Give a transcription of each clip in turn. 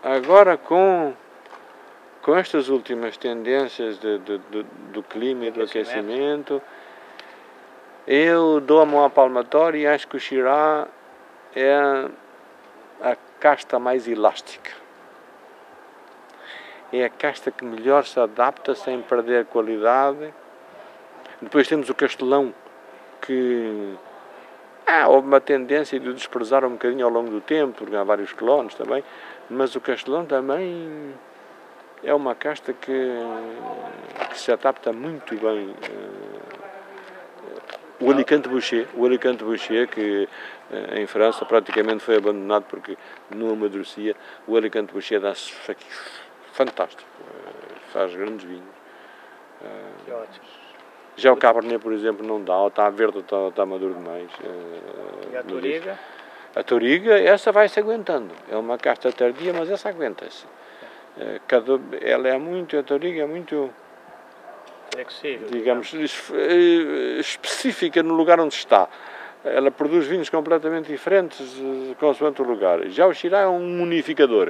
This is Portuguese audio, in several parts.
agora com estas últimas tendências do clima e do aquecimento, eu dou a mão à palmatória e acho que o Shiraz é a casta mais elástica. É a casta que melhor se adapta sem perder qualidade. Depois temos o Castelão, que houve uma tendência de o desprezar um bocadinho ao longo do tempo, porque há vários clones também, mas o Castelão também é uma casta que se adapta muito bem. O Alicante Boucher, que em França praticamente foi abandonado porque não amadurecia, o Alicante Boucher dá-se fantástico, faz grandes vinhos. Que ótimo. Já o Cabernet, por exemplo, não dá, ou está verde ou está maduro demais. E a Touriga? A Touriga, essa vai-se aguentando. É uma casta tardia, mas essa aguenta-se. Ela é muito, a Touriga é muito, flexível, digamos, específica no lugar onde está. Ela produz vinhos completamente diferentes consoante o lugar. Já o Shiraz é um unificador.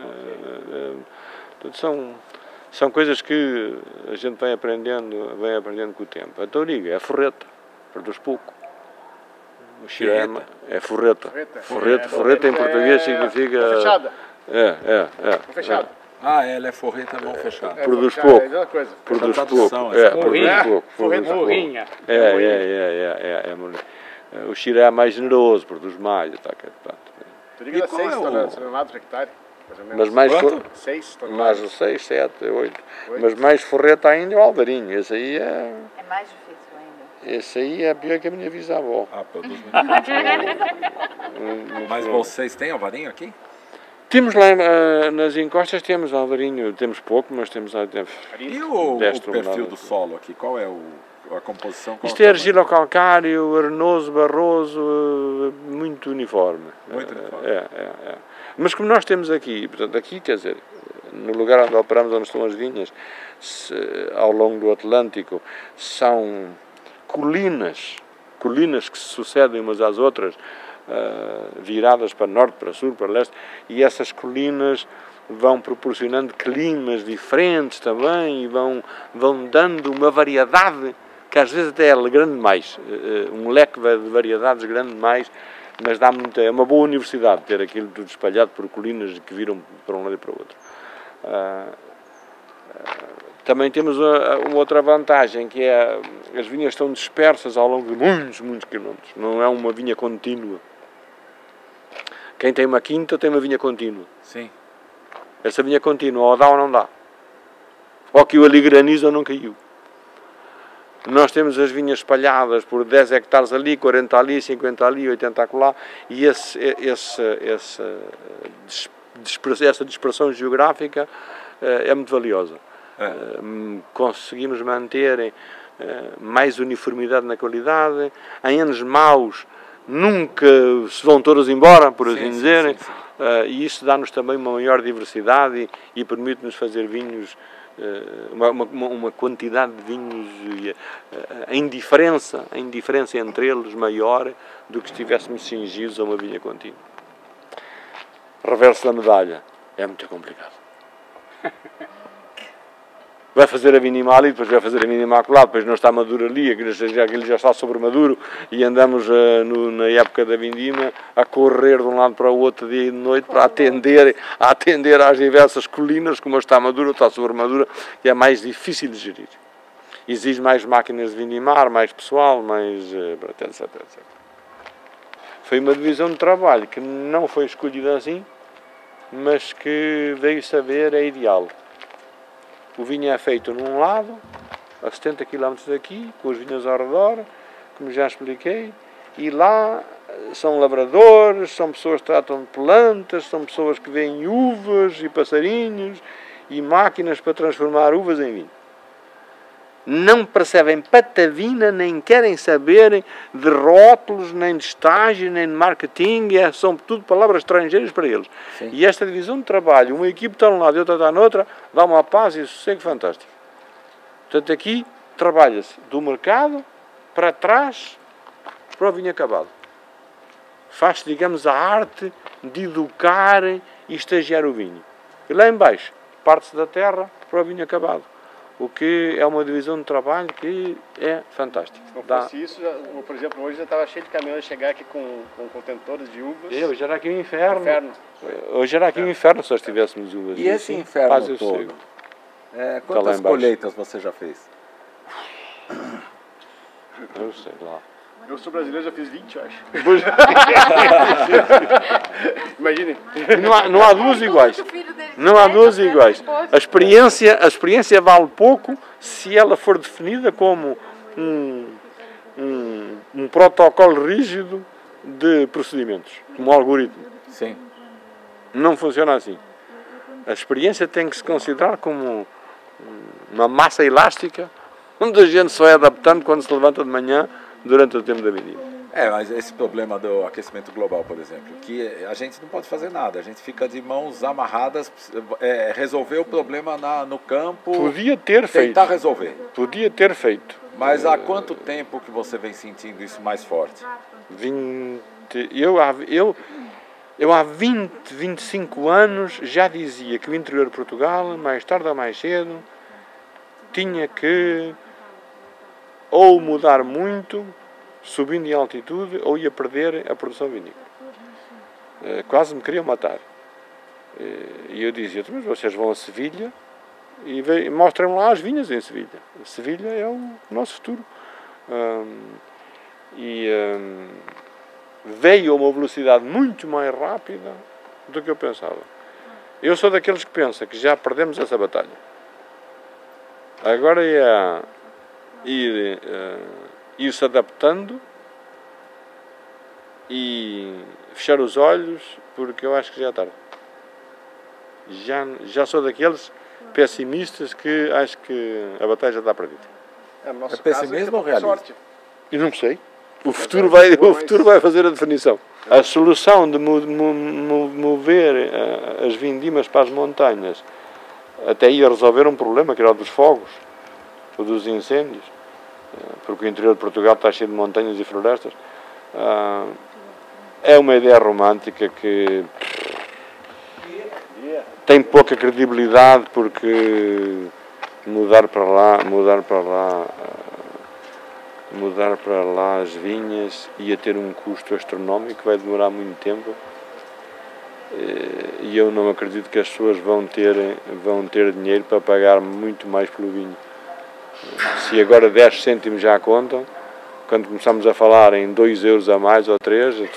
São coisas que a gente vem aprendendo com o tempo. A Touriga é forreta, produz pouco. O Shiraz é forreta. Forreta em português significa... Mão fechada. Mão fechada. Ela é forreta, mão fechada. Produz pouco. É a coisa. Produz pouco. Morrinha. Produz pouco. Forreta morrinha. O Shiraz é mais generoso, produz mais. Touriga dá 6 toneladas por hectare. Mas mais 6 toneladas. mais 6, 7, 8. Mas mais forreta ainda é o Alvarinho. Esse aí é mais difícil ainda. Esse aí é pior que a minha bisavó. Produz muito. Mas vocês têm Alvarinho aqui? Temos lá nas encostas, temos Alvarinho, temos pouco, mas temos... E o perfil do solo aqui? Qual é a composição? Isto é argila calcário, arenoso, barroso, muito uniforme. Muito uniforme. Mas como nós temos aqui, portanto, aqui, quer dizer, no lugar onde operamos, onde estão as vinhas, ao longo do Atlântico, são colinas que se sucedem umas às outras, viradas para norte, para sul, para leste, e essas colinas vão proporcionando climas diferentes também e vão dando uma variedade que às vezes até é grande demais, um leque de variedades grande demais, mas é uma boa universidade ter aquilo tudo espalhado por colinas que viram para um lado e para o outro. Também temos uma outra vantagem, que é as vinhas estão dispersas ao longo de muitos quilómetros, não é uma vinha contínua. Quem tem uma quinta tem uma vinha contínua. Sim. Essa vinha contínua ou dá ou não dá. Ou caiu ali granizo ou não caiu. Nós temos as vinhas espalhadas por 10 hectares ali, 40 ali, 50 ali, 80 acolá, e essa dispersão geográfica é muito valiosa. Conseguimos manter mais uniformidade na qualidade. Em anos maus nunca se vão todas embora, por assim dizer, e isso dá-nos também uma maior diversidade e permite-nos fazer vinhos, uma quantidade de vinhos em diferença entre eles maior do que se estivéssemos cingidos a uma vinha contínua. Reverso da medalha, é muito complicado. Vai fazer a vinha Imali, depois vai fazer a vinha Imaculada, depois não está maduro ali, aquilo já está sobre maduro, e andamos na época da vindima a correr de um lado para o outro dia e de noite para atender às diversas colinas, como está madura ou está sobre madura, que é mais difícil de gerir. Exige mais máquinas de vindimar, mais pessoal, mais... etc. Foi uma divisão de trabalho que não foi escolhida assim, mas que veio saber é ideal. O vinho é feito num lado, a 70 km daqui, com os vinhos ao redor, como já expliquei, e lá são lavradores, são pessoas que tratam de plantas, são pessoas que veem uvas e passarinhos e máquinas para transformar uvas em vinho. Não percebem patavina, nem querem saber de rótulos, nem de estágio, nem de marketing, são tudo palavras estrangeiras para eles. Sim. E esta divisão de trabalho, uma equipe está num lado e outra está noutra, dá uma paz e sossego fantástico. Portanto, aqui trabalha-se do mercado para trás para o vinho acabado. Faz-se, digamos, a arte de educar e estagiar o vinho. E lá embaixo, parte-se da terra para o vinho acabado. O que é uma divisão de trabalho que é fantástica. Se não fosse isso, por exemplo, hoje já estava cheio de caminhões a chegar aqui com contentores de uvas. Hoje era aqui um inferno. Hoje era aqui um inferno se nós tivéssemos uvas. E esse inferno todo? Quantas colheitas você já fez? Eu sei lá. Eu sou brasileiro, já fiz 20, eu acho. Imaginem. Não há duas iguais. Não há duas iguais. A experiência vale pouco se ela for definida como um protocolo rígido de procedimentos, como um algoritmo. Sim. Não funciona assim. A experiência tem que se considerar como uma massa elástica, onde a gente só é adaptando quando se levanta de manhã durante o tempo da vindima. Mas esse problema do aquecimento global, por exemplo, que a gente não pode fazer nada, a gente fica de mãos amarradas, resolver o problema no campo, podia ter feito. Tentar resolver. Podia ter feito. Mas há quanto tempo que você vem sentindo isso mais forte? Eu há 20, 25 anos já dizia que o interior de Portugal, mais tarde ou mais cedo, tinha que ou mudar muito, subindo em altitude, ou ia perder a produção vinícola. Quase me queriam matar. E eu dizia, mas vocês vão a Sevilha e mostrem lá as vinhas em Sevilha. Sevilha é o nosso futuro. Veio a uma velocidade muito mais rápida do que eu pensava. Eu sou daqueles que pensa que já perdemos essa batalha. Agora é ir-se adaptando e fechar os olhos, porque eu acho que já é tarde. Já sou daqueles pessimistas que acho que a batalha já está perdida. É pessimismo ou realismo? Eu não sei. O futuro vai fazer a definição. A solução de mover as vindimas para as montanhas até ia resolver um problema que era o dos fogos, o dos incêndios, porque o interior de Portugal está cheio de montanhas e florestas. É uma ideia romântica que tem pouca credibilidade, porque mudar para lá as vinhas ia ter um custo astronómico, vai demorar muito tempo, e eu não acredito que as pessoas vão ter dinheiro para pagar muito mais pelo vinho. Se agora 10 cêntimos já contam, quando começamos a falar em 2 euros a mais ou 3...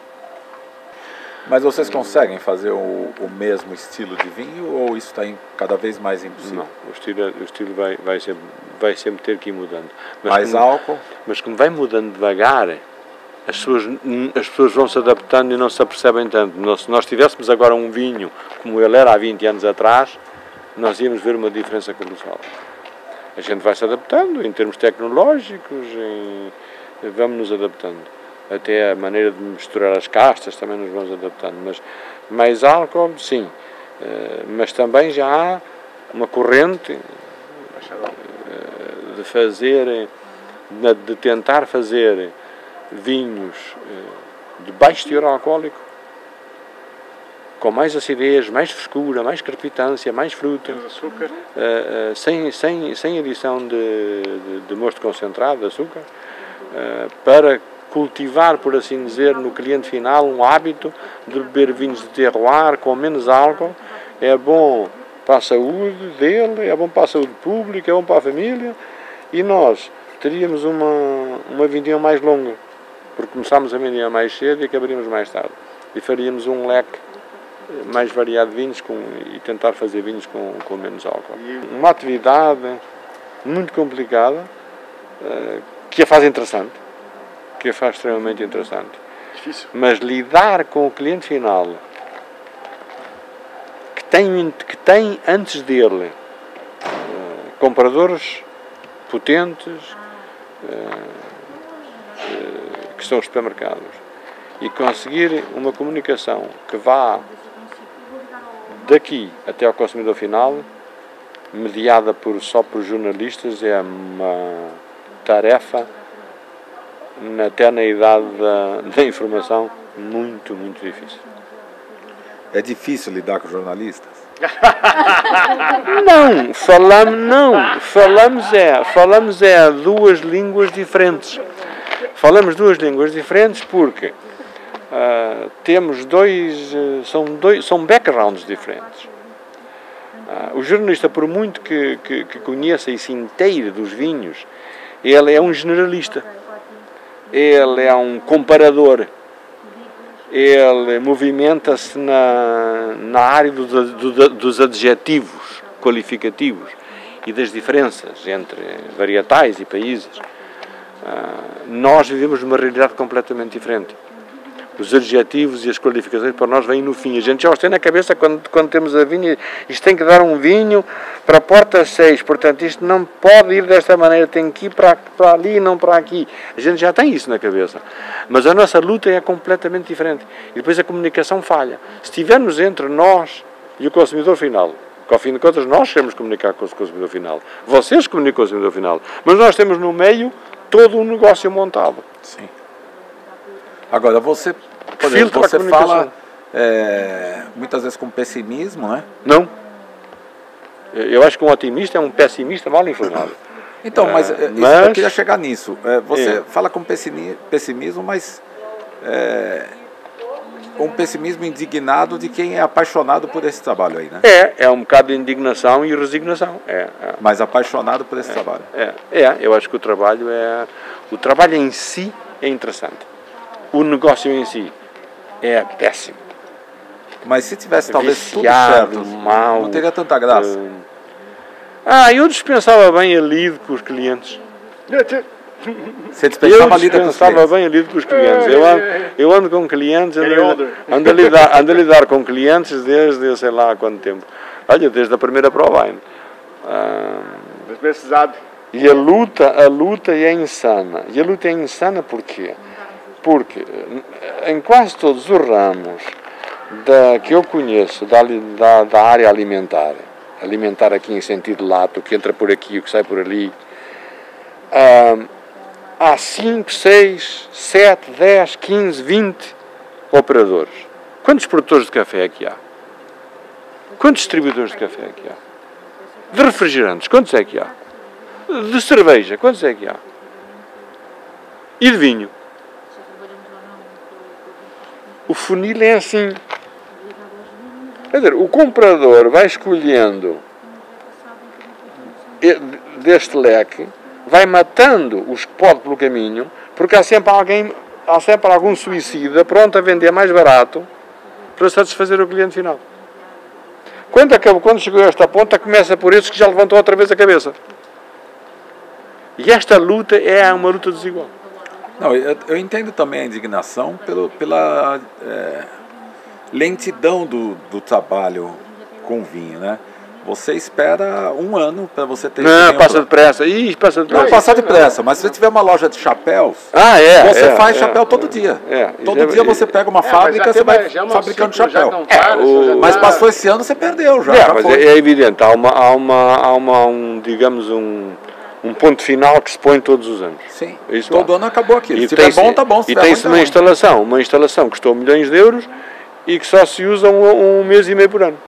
Mas vocês conseguem fazer o mesmo estilo de vinho, ou isso está cada vez mais impossível? Não, o estilo vai sempre ter que ir mudando. Mais álcool? Mas como vai mudando devagar, as pessoas vão se adaptando e não se apercebem tanto. Se nós tivéssemos agora um vinho como ele era há 20 anos atrás, nós íamos ver uma diferença colossal. A gente vai se adaptando em termos tecnológicos, vamos nos adaptando. Até a maneira de misturar as castas também nos vamos adaptando. Mas mais álcool, sim. Mas também já há uma corrente de tentar fazer vinhos de baixo teor alcoólico, com mais acidez, mais frescura, mais crepitância, mais fruta, sem adição de mosto concentrado, de açúcar, para cultivar, por assim dizer, no cliente final um hábito de beber vinhos de terroir com menos álcool. É bom para a saúde dele, é bom para a saúde pública, é bom para a família, e nós teríamos uma vindima mais longa, porque começámos a vender mais cedo e acabaríamos mais tarde, e faríamos um leque mais variado de vinhos e tentar fazer vinhos com menos álcool. Uma atividade muito complicada, que a faz interessante, que a faz extremamente interessante. Difícil. Mas lidar com o cliente final, que tem antes dele compradores potentes, que são os supermercados, e conseguir uma comunicação que vá daqui até ao consumidor final, mediada só por jornalistas, é uma tarefa, até na idade da informação, muito, muito difícil. É difícil lidar com jornalistas? Não, falamos duas línguas diferentes. Falamos duas línguas diferentes porque temos são backgrounds diferentes. O jornalista, por muito que conheça e se inteire dos vinhos, ele é um generalista, ele é um comparador, ele movimenta-se na área dos adjetivos qualificativos e das diferenças entre varietais e países. Nós vivemos numa realidade completamente diferente. Os adjetivos e as qualificações para nós vêm no fim. A gente já os tem na cabeça quando temos a vinha. Isto tem que dar um vinho para a porta 6. Portanto, isto não pode ir desta maneira. Tem que ir para ali e não para aqui. A gente já tem isso na cabeça. Mas a nossa luta é completamente diferente. E depois a comunicação falha. Se estivermos entre nós e o consumidor final, que ao fim de contas nós queremos comunicar com o consumidor final. Vocês comunicam com o consumidor final. Mas nós temos no meio todo um negócio montado. Sim. Agora, você fala muitas vezes com pessimismo, né? Não. Eu acho que um otimista é um pessimista mal informado. Então, mas eu queria chegar nisso. Você fala com pessimismo, mas um pessimismo indignado de quem é apaixonado por esse trabalho aí, né? É um bocado de indignação e resignação. Mas apaixonado por esse trabalho. Eu acho que o trabalho em si é interessante. O negócio em si é péssimo. Mas se tivesse talvez tudo certo, mal, não teria tanta graça. Eu dispensava bem a lide com os clientes. Você dispensava a lide com os clientes? Eu dispensava bem a lide com os clientes. Eu ando com clientes, ando a lidar com clientes desde sei lá há quanto tempo. Olha, desde a primeira prova ainda. E a luta é insana. E a luta é insana porquê? Porque em quase todos os ramos que eu conheço da área alimentar aqui em sentido lato, o que entra por aqui, o que sai por ali, há 5, 6, 7, 10, 15, 20 operadores. Quantos produtores de café é que há? Quantos distribuidores de café é que há? De refrigerantes, quantos é que há? De cerveja, quantos é que há? E de vinho? O funil é assim. Quer dizer, o comprador vai escolhendo deste leque, vai matando os que pode pelo caminho, porque há sempre algum suicida pronto a vender mais barato para satisfazer o cliente final. Quando chegou a esta ponta, começa por esses que já levantou outra vez a cabeça. E esta luta é uma luta desigual. Não, eu entendo também a indignação pela lentidão do trabalho com vinho, né? Você espera um ano para você ter... Não, passa depressa. Passa depressa. Não, passa depressa, mas se você tiver uma loja de chapéus, você faz chapéu todo dia. Todo dia você pega uma fábrica, você vai fabricando chapéu. Mas passou esse ano, você perdeu já. Mas é evidente, há um ponto final que se põe todos os anos. Sim, todo ano acabou aquilo. Se tiver bom, tá bom. E tem-se uma instalação que custou milhões de euros e que só se usa um mês e meio por ano.